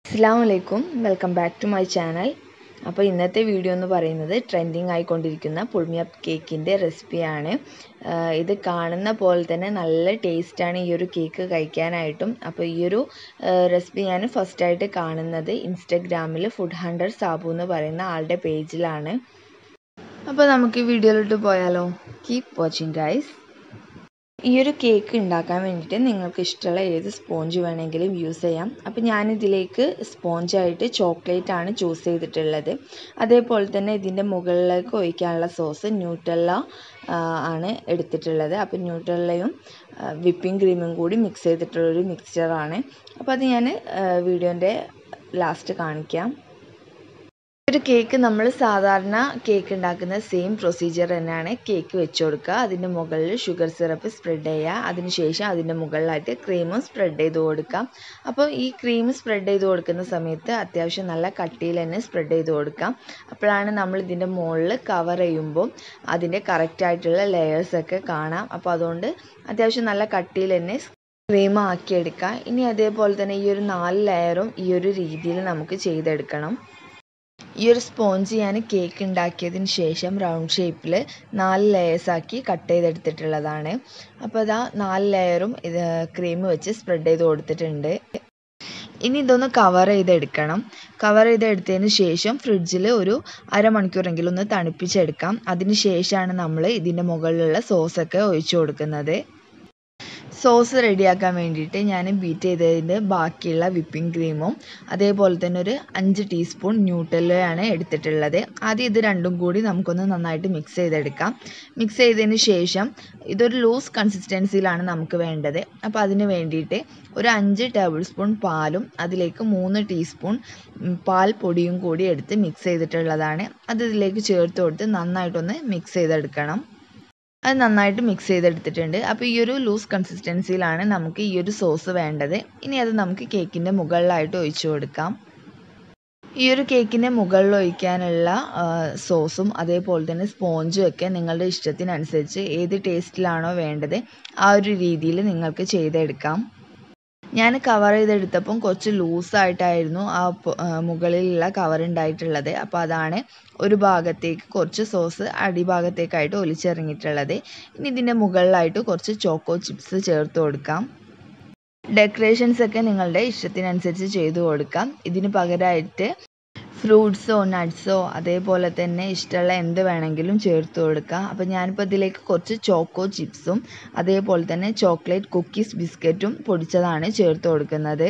Assalamualaikum, welcome back to my channel. അപ്പോൾ ഇന്നത്തെ video എന്ന് പറയുന്നത് ട്രെൻഡിങ് ആയിക്കൊണ്ടിരിക്കുന്ന പുൾമിയപ്പ് കേക്കിൻ്റെ റെസിപ്പിയാണ്. ഇത് കാണുന്ന പോലെ തന്നെ നല്ല ടേസ്റ്റാണ് ഈ ഒരു കേക്ക് കഴിക്കാനായിട്ടും. അപ്പോൾ ഈ ഒരു റെസിപ്പി ഞാൻ ഫസ്റ്റായിട്ട് കാണുന്നത് ഇൻസ്റ്റഗ്രാമിൽ ഫുഡ് ഹണ്ടർ സാബു എന്ന് പറയുന്ന ആളുടെ പേജിലാണ്. അപ്പോൾ നമുക്ക് ഈ വീഡിയോയിലോട്ട് പോയാലോ? Keep watching guys. ഈ ഒരു കേക്ക് ഉണ്ടാക്കാൻ വേണ്ടിയിട്ട് നിങ്ങൾക്ക് ഇഷ്ടമുള്ള ഏത് സ്പോഞ്ച് വേണമെങ്കിലും യൂസ് ചെയ്യാം. അപ്പോൾ ഞാനിതിലേക്ക് സ്പോഞ്ചായിട്ട് ചോക്ലേറ്റ് ആണ് ചൂസ് ചെയ്തിട്ടുള്ളത്. അതേപോലെ തന്നെ ഇതിൻ്റെ മുകളിലേക്ക് ഒഴിക്കാനുള്ള സോസ് ന്യൂട്ടെല്ല ആണ് എടുത്തിട്ടുള്ളത്. അപ്പോൾ ന്യൂട്ടെല്ലയും വിപ്പിംഗ് ക്രീമും കൂടി മിക്സ് ചെയ്തിട്ടുള്ളൊരു മിക്സ്ചറാണ്. അപ്പോൾ അത് ഞാൻ വീഡിയോൻ്റെ ലാസ്റ്റ് കാണിക്കാം. ഒരു കേക്ക് നമ്മൾ സാധാരണ കേക്ക് ഉണ്ടാക്കുന്ന സെയിം പ്രൊസീജിയർ തന്നെയാണ്. കേക്ക് വെച്ച് കൊടുക്കുക, അതിൻ്റെ മുകളിൽ ഷുഗർ സിറപ്പ് സ്പ്രെഡ് ചെയ്യുക, അതിനുശേഷം അതിൻ്റെ മുകളിലായിട്ട് ക്രീമും സ്പ്രെഡ് ചെയ്ത് കൊടുക്കാം. അപ്പോൾ ഈ ക്രീം സ്പ്രെഡ് ചെയ്ത് കൊടുക്കുന്ന സമയത്ത് അത്യാവശ്യം നല്ല കട്ടിയിൽ തന്നെ സ്പ്രെഡ് ചെയ്ത് കൊടുക്കാം. അപ്പോഴാണ് നമ്മൾ ഇതിൻ്റെ മുകളിൽ കവർ ചെയ്യുമ്പോൾ അതിൻ്റെ കറക്റ്റായിട്ടുള്ള ലെയേഴ്സൊക്കെ കാണാം. അപ്പോൾ അതുകൊണ്ട് അത്യാവശ്യം നല്ല കട്ടിയിൽ തന്നെ ക്രീം ആക്കിയെടുക്കുക. ഇനി അതേപോലെ തന്നെ ഈ ഒരു 4 ലെയറും ഈ ഒരു രീതിയിൽ നമുക്ക് ചെയ്തെടുക്കണം. ഈ ഒരു സ്പോഞ്ച് ഞാൻ കേക്ക് ഉണ്ടാക്കിയതിന് ശേഷം റൗണ്ട് ഷേപ്പിൽ 4 ലെയേഴ്സാക്കി കട്ട് ചെയ്തെടുത്തിട്ടുള്ളതാണ്. അപ്പോൾ അതാ 4 ലെയറും ഇത് ക്രീം വെച്ച് സ്പ്രെഡ് ചെയ്ത് കൊടുത്തിട്ടുണ്ട്. ഇനി ഇതൊന്ന് കവർ ചെയ്തെടുക്കണം. കവർ ചെയ്തെടുത്തതിന് ശേഷം ഫ്രിഡ്ജിൽ ഒരു അരമണിക്കൂറെങ്കിലും ഒന്ന് തണുപ്പിച്ചെടുക്കാം. അതിന് ശേഷമാണ് നമ്മൾ ഇതിൻ്റെ മുകളിലുള്ള സോസൊക്കെ ഒഴിച്ചു കൊടുക്കുന്നത്. സോസ് റെഡിയാക്കാൻ വേണ്ടിയിട്ട് ഞാൻ ബീറ്റ് ചെയ്തതിൻ്റെ ബാക്കിയുള്ള വിപ്പിംഗ് ക്രീമും അതേപോലെ തന്നെ ഒരു 5 ടീസ്പൂൺ ന്യൂട്ടെല്ലയാണ് എടുത്തിട്ടുള്ളത്. ആദ്യം ഇത് രണ്ടും കൂടി നമുക്കൊന്ന് നന്നായിട്ട് മിക്സ് ചെയ്തെടുക്കാം. മിക്സ് ചെയ്തതിന് ശേഷം ഇതൊരു ലൂസ് കൺസിസ്റ്റൻസിയിലാണ് നമുക്ക് വേണ്ടത്. അപ്പോൾ അതിന് വേണ്ടിയിട്ട് ഒരു 5 ടേബിൾ സ്പൂൺ പാലും അതിലേക്ക് 3 ടീസ്പൂൺ പാൽ പൊടിയും കൂടി എടുത്ത് മിക്സ് ചെയ്തിട്ടുള്ളതാണ്. അത് ഇതിലേക്ക് ചേർത്ത് കൊടുത്ത് നന്നായിട്ടൊന്ന് മിക്സ് ചെയ്തെടുക്കണം. അത് നന്നായിട്ട് മിക്സ് ചെയ്തെടുത്തിട്ടുണ്ട്. അപ്പോൾ ഈ ഒരു ലൂസ് കൺസിസ്റ്റൻസിയിലാണ് നമുക്ക് ഈ ഒരു സോസ് വേണ്ടത്. ഇനി അത് നമുക്ക് കേക്കിൻ്റെ മുകളിലായിട്ട് ഒഴിച്ചു കൊടുക്കാം. ഈ ഒരു കേക്കിൻ്റെ മുകളിൽ ഒഴിക്കാനുള്ള സോസും അതേപോലെ തന്നെ സ്പോഞ്ചും ഒക്കെ നിങ്ങളുടെ ഇഷ്ടത്തിനനുസരിച്ച് ഏത് ടേസ്റ്റിലാണോ വേണ്ടത് ആ ഒരു രീതിയിൽ നിങ്ങൾക്ക് ചെയ്തെടുക്കാം. ഞാൻ കവർ ചെയ്തെടുത്തപ്പം കുറച്ച് ലൂസായിട്ടായിരുന്നു ആ മുകളിലുള്ള കവർ ഉണ്ടായിട്ടുള്ളത്. അപ്പോൾ അതാണ് ഒരു ഭാഗത്തേക്ക് കുറച്ച് സോസ് അടിഭാഗത്തേക്കായിട്ട് ഒലിച്ചിറങ്ങിയിട്ടുള്ളത്. ഇനി ഇതിൻ്റെ മുകളിലായിട്ട് കുറച്ച് ചോക്കോ ചിപ്സ് ചേർത്ത് കൊടുക്കാം. ഡെക്കറേഷൻസ് ഒക്കെ നിങ്ങളുടെ ഇഷ്ടത്തിനനുസരിച്ച് ചെയ്തു കൊടുക്കാം. ഇതിന് പകരമായിട്ട് ഫ്രൂട്ട്സോ നട്ട്സോ അതേപോലെ തന്നെ ഇഷ്ടമുള്ള എന്ത് വേണമെങ്കിലും ചേർത്ത് കൊടുക്കാം. അപ്പോൾ ഞാനിപ്പോൾ ഇതിലേക്ക് കുറച്ച് ചോക്കോ ചിപ്സും അതേപോലെ തന്നെ ചോക്ലേറ്റ് കുക്കീസ് ബിസ്ക്കറ്റും പൊടിച്ചതാണ് ചേർത്ത് കൊടുക്കുന്നത്.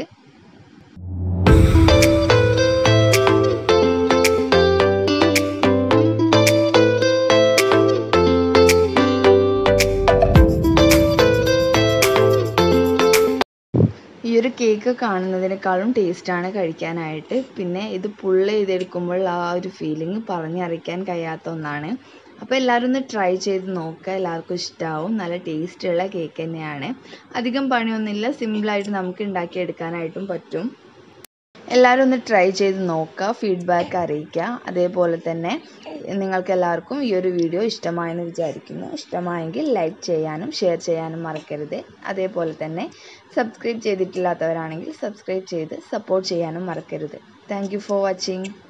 ഈ ഒരു കേക്ക് കാണുന്നതിനേക്കാളും ടേസ്റ്റാണ് കഴിക്കാനായിട്ട്. പിന്നെ ഇത് പുള്ള് ചെയ്തെടുക്കുമ്പോൾ ആ ഒരു ഫീലിംഗ് പറഞ്ഞറിയിക്കാൻ കഴിയാത്ത ഒന്നാണ്. അപ്പോൾ എല്ലാവരും ഒന്ന് ട്രൈ ചെയ്ത് നോക്കുക, എല്ലാവർക്കും ഇഷ്ടമാവും. നല്ല ടേസ്റ്റുള്ള കേക്ക് തന്നെയാണ്. അധികം പണിയൊന്നുമില്ല, സിമ്പിളായിട്ട് നമുക്ക് ഉണ്ടാക്കിയെടുക്കാനായിട്ടും പറ്റും. എല്ലാവരും ഒന്ന് ട്രൈ ചെയ്ത് നോക്കുക, ഫീഡ്ബാക്ക് അറിയിക്കുക. അതേപോലെ തന്നെ നിങ്ങൾക്ക് എല്ലാവർക്കും ഈ ഒരു വീഡിയോ ഇഷ്ടമായെന്ന് വിചാരിക്കുന്നു. ഇഷ്ടമായെങ്കിൽ ലൈക്ക് ചെയ്യാനും ഷെയർ ചെയ്യാനും മറക്കരുത്. അതേപോലെ തന്നെ സബ്സ്ക്രൈബ് ചെയ്തിട്ടില്ലാത്തവരാണെങ്കിൽ സബ്സ്ക്രൈബ് ചെയ്ത് സപ്പോർട്ട് ചെയ്യാനും മറക്കരുത്. Thank you for watching.